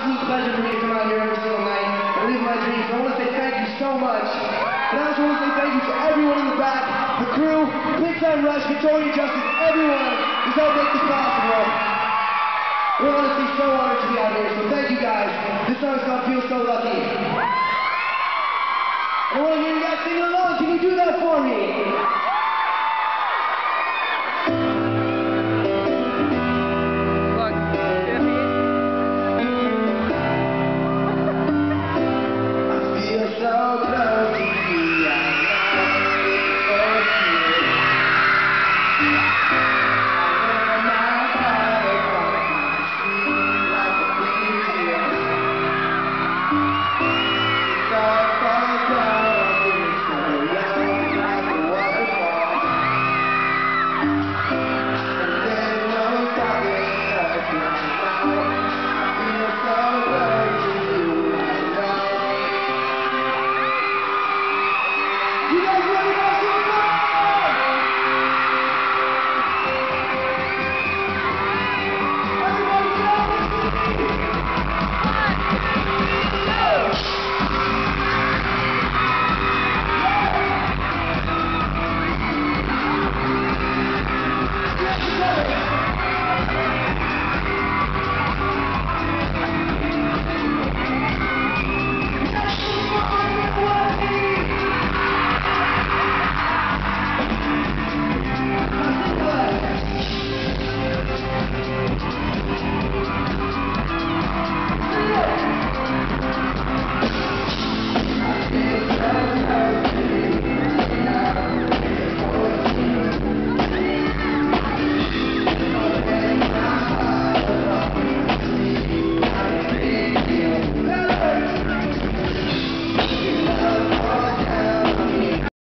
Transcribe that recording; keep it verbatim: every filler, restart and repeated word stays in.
absolute pleasure for me to come out here every single night and live my dreams. So I want to say thank you so much. And I also want to say thank you to everyone in the back, the crew, Big Time Rush, Victoria Justice, everyone who's helped make this possible. We're honestly so honored to be out here, so thank you guys. This song's called Feel So Lucky. I want to hear you guys sing along. Can you do that for me?